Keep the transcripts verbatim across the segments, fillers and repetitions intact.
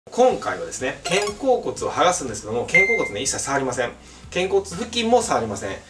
今回はですね、肩甲骨を剥がすんですけども、肩甲骨ね、一切触りません。肩甲骨付近も触りません。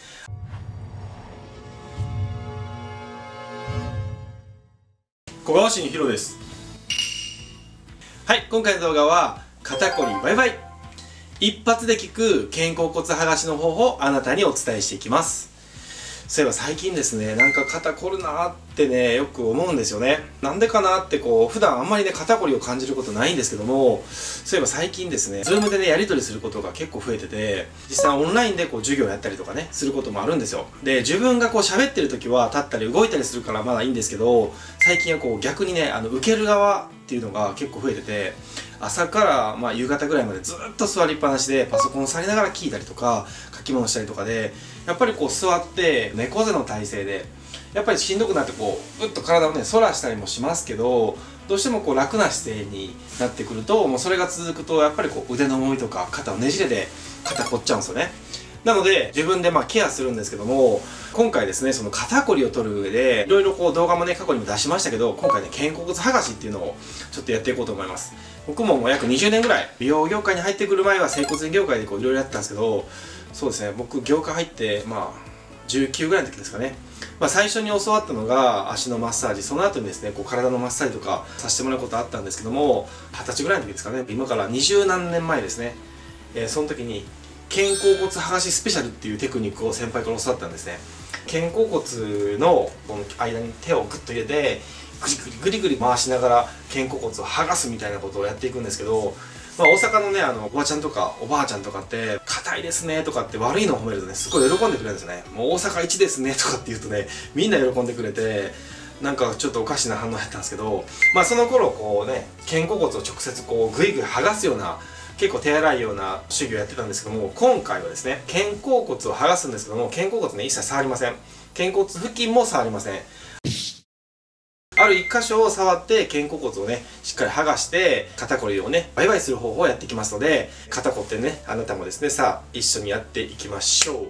小川市にひろです。はい、今回の動画は肩こりバイバイ、一発で効く肩甲骨剥がしの方法をあなたにお伝えしていきます。そういえば最近ですね、なんか肩こるなーってね、よく思うんですよね。なんでかなってこう、普段あんまりね、肩こりを感じることないんですけども、そういえば最近ですね、ズームでね、やり取りすることが結構増えてて、実際オンラインでこう、授業やったりとかね、することもあるんですよ。で、自分がこう、喋ってる時は立ったり動いたりするからまだいいんですけど、最近はこう、逆にね、あの、受ける側っていうのが結構増えてて、朝からまあ夕方ぐらいまでずっと座りっぱなしでパソコンをさりながら聞いたりとか書き物したりとかで、やっぱりこう座って猫背の体勢でやっぱりしんどくなってこうぐっと体をね反らしたりもしますけど、どうしてもこう楽な姿勢になってくると、もうそれが続くとやっぱりこう腕の重みとか肩をねじれて肩こっちゃうんですよね。なので自分でまあケアするんですけども、今回ですね、その肩こりを取る上でいろいろこう動画もね過去にも出しましたけど、今回ね肩甲骨剥がしっていうのをちょっとやっていこうと思います。僕ももう約にじゅうねんぐらい美容業界に入ってくる前は整骨院業界でこういろいろやってたんですけど、そうですね、僕業界入ってまあじゅうきゅうぐらいの時ですかね。まあ、最初に教わったのが足のマッサージ、その後にですねこう体のマッサージとかさせてもらうことあったんですけども、はたちぐらいの時ですかね、今からにじゅうなんねんまえですね、えー、その時に肩甲骨剥がしスペシャルっていうテクニックを先輩から教わったんですね。肩甲骨のこの間に手をグッと入れてグリグリグリグリ回しながら肩甲骨を剥がすみたいなことをやっていくんですけど、まあ、大阪のねあのおばちゃんとかおばあちゃんとかって「硬いですね」とかって悪いのを褒めるとねすごい喜んでくれるんですよね。もう大阪一ですねとかって言うとねみんな喜んでくれて、なんかちょっとおかしな反応やったんですけど、まあその頃こうね肩甲骨を直接こうグイグイ剥がすような結構手荒いような手技をやってたんですけども、今回はですね肩甲骨を剥がすんですけども、肩甲骨ね一切触りません。肩骨付近も触りません。ある一箇所を触って肩甲骨をねしっかり剥がして肩こりをねバイバイする方法をやっていきますので、肩こってねあなたもですね、さあ一緒にやっていきましょう。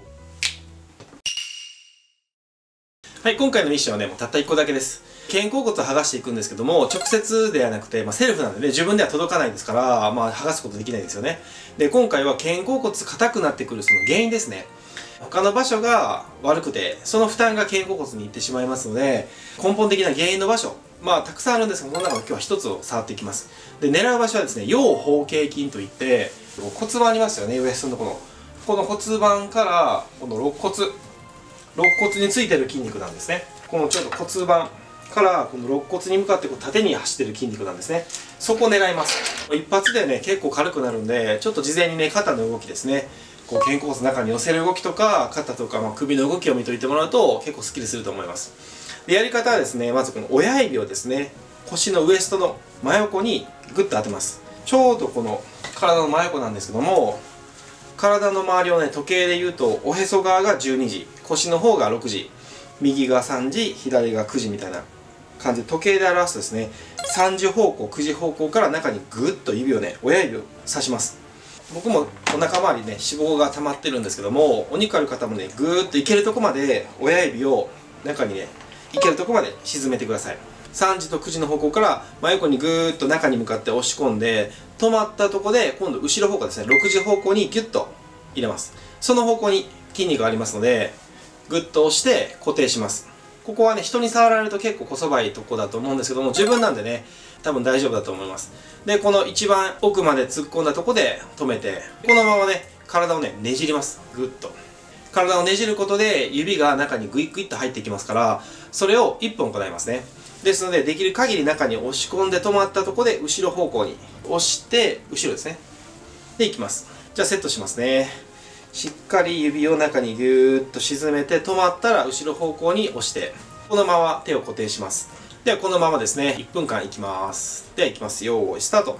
はい、今回のミッションはねもうたったいっこだけです。肩甲骨を剥がしていくんですけども、直接ではなくて、まあ、セルフなんでね自分では届かないですから、まあ、剥がすことできないんですよね。で今回は肩甲骨硬くなってくるその原因ですね。他の場所が悪くてその負担が肩甲骨にいってしまいますので、根本的な原因の場所、まあたくさんあるんですが、この中で今日は一つを触っていきます。で狙う場所はですね、腰包茎筋といって骨盤ありますよね、ウエストのこのこの骨盤からこの肋骨肋骨についてる筋肉なんですね。このちょっと骨盤からこの肋骨に向かってこう縦に走ってる筋肉なんですね。そこを狙います。一発でね結構軽くなるんで、ちょっと事前にね肩の動きですね、こう肩甲骨の中に寄せる動きとか肩とか、まあ、首の動きを見といてもらうと結構スッキリすると思います。でやり方はですね、まずこの親指をですね腰のウエストの真横にグッと当てます。ちょうどこの体の真横なんですけども、体の周りをね時計で言うとおへそ側がじゅうにじ、腰の方がろくじ、右がさんじ、左がくじみたいな感じで時計で表すとですね、さんじ方向くじ方向から中にグッと指をね親指を刺します。僕もお腹周りね脂肪が溜まってるんですけども、お肉ある方もねグーッといけるとこまで親指を中にねいけるとこまで沈めてください。さんじとくじの方向から真横にグーッと中に向かって押し込んで、止まったとこで今度後ろ方向ですね、ろくじ方向にギュッと入れます。その方向に筋肉がありますのでグッと押して固定します。ここはね人に触られると結構こそばいとこだと思うんですけども、自分なんでね多分大丈夫だと思います。でこの一番奥まで突っ込んだとこで止めて、このままね体をねねじります。グッと体をねじることで指が中にグイグイっと入っていきますから、それをいっぽん行いますね。ですのでできる限り中に押し込んで止まったとこで後ろ方向に押して後ろですねでいきます。じゃあセットしますね。しっかり指を中にぎゅーっと沈めて、止まったら後ろ方向に押してこのまま手を固定します。ではこのままですねいっぷんかんいきます。ではいきます。よーいスタート。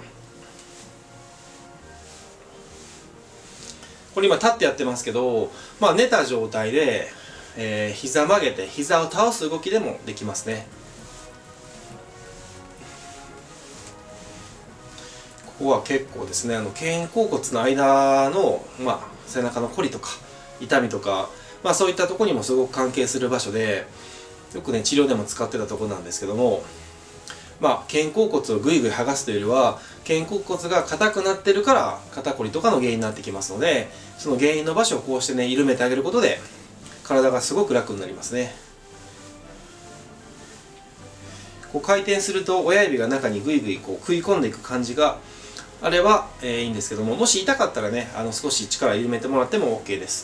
これ今立ってやってますけど、まあ寝た状態で、えー、膝曲げて膝を倒す動きでもできますね。ここは結構ですね、あの肩甲骨の間の、まあ、背中のこりとか痛みとか、まあ、そういったところにもすごく関係する場所で、よくね治療でも使ってたところなんですけども、 まあ、肩甲骨をぐいぐい剥がすというよりは肩甲骨が硬くなってるから肩こりとかの原因になってきますので、その原因の場所をこうしてね緩めてあげることで体がすごく楽になりますね。こう回転すると親指が中にぐいぐいこう食い込んでいく感じがあれば、えー、いいんですけども、もし痛かったらねあの少し力緩めてもらっても OK です。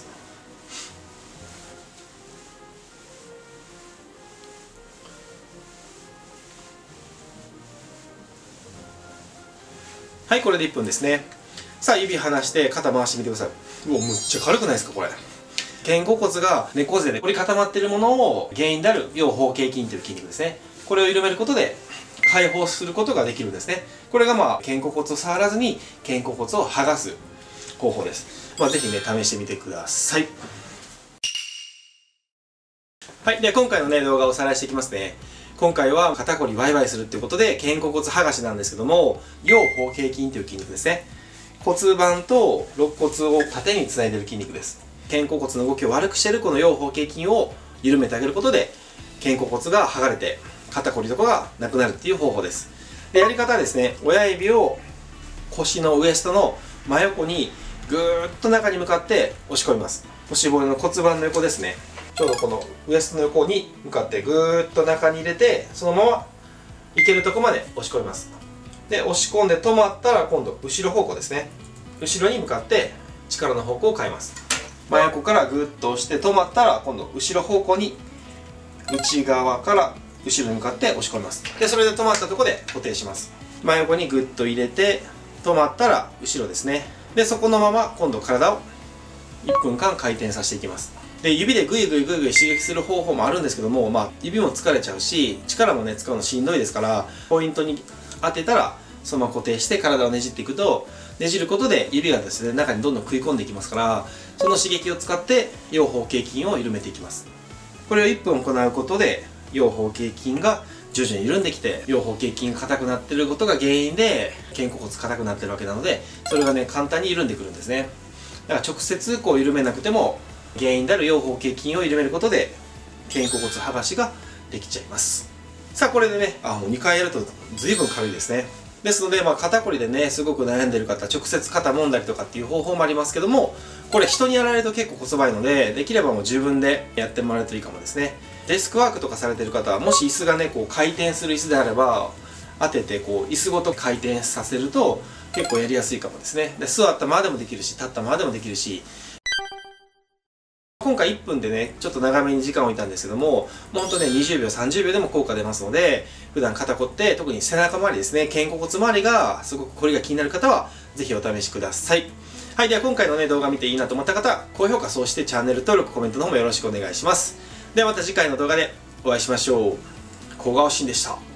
はい、これでいっぷんですね。さあ指離して肩回してみてください。うわ、むっちゃ軽くないですかこれ。肩甲骨が猫背で凝り固まっているものを原因である腰方形筋という筋肉ですね、これを緩めることで解放することができるんですね。これがまあ肩甲骨を触らずに肩甲骨を剥がす方法です。まあ、ぜひね試してみてください。はい、では今回のね動画をおさらいしていきますね。今回は肩こりワイワイするということで肩甲骨剥がしなんですけども、腰方形筋という筋肉ですね。骨盤と肋骨を縦につないでいる筋肉です。肩甲骨の動きを悪くしているこの腰方形筋を緩めてあげることで肩甲骨が剥がれて肩こりとかがなくなるっていう方法です。でやり方はですね、親指を腰のウエストの真横にぐーっと中に向かって押し込みます。おしぼりの骨盤の横ですね、ちょうどこのウエストの横に向かってぐーっと中に入れて、そのままいけるとこまで押し込みます。で押し込んで止まったら今度後ろ方向ですね、後ろに向かって力の方向を変えます。真横からぐーっと押して止まったら今度後ろ方向に内側から後ろに向かって押し込みます。でそれで止まったところで固定します。真横にぐっと入れて止まったら後ろですね。でそこのまま今度体をいっぷんかん回転させていきます。で指でグイグイグイグイ刺激する方法もあるんですけども、まあ、指も疲れちゃうし力もね使うのしんどいですから、ポイントに当てたらそのまま固定して体をねじっていくと、ねじることで指がですね中にどんどん食い込んでいきますから、その刺激を使って腰方形筋を緩めていきます。これをいっぷん行うことで腰方形筋が徐々に緩んできて、腰方形筋が硬くなっていることが原因で肩甲骨硬くなってるわけなので、それがね簡単に緩んでくるんですね。だから直接こう緩めなくても原因である腰方形筋を緩めることで肩甲骨剥がしができちゃいます。さあこれでね、あもうにかいやると随分軽いですね。ですので、まあ、肩こりでねすごく悩んでいる方、直接肩揉んだりとかっていう方法もありますけども、これ人にやられると結構こそばいので、できればもう自分でやってもらえるといいかもですね。デスクワークとかされてる方は、もし椅子がねこう回転する椅子であれば当ててこう椅子ごと回転させると結構やりやすいかもですね。で座ったままでもできるし立ったままでもできるし、今回いっぷんでねちょっと長めに時間を置いたんですけども、もうほんとねにじゅうびょうさんじゅうびょうでも効果出ますので、普段肩こって特に背中周りですね、肩甲骨周りがすごくこりが気になる方は是非お試しください。はい、では今回のね動画見ていいなと思った方、高評価、そしてチャンネル登録、コメントの方もよろしくお願いします。ではまた次回の動画でお会いしましょう。小川慎でした。